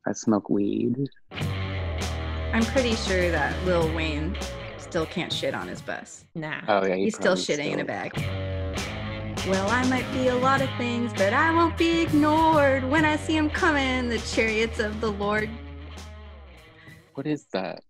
I smoke weed. I'm pretty sure that Lil Wayne still can't shit on his bus. Nah. Oh yeah, He's still shitting in a bag. Well, I might be a lot of things, but I won't be ignored when I see him coming, the chariots of the Lord. What is that?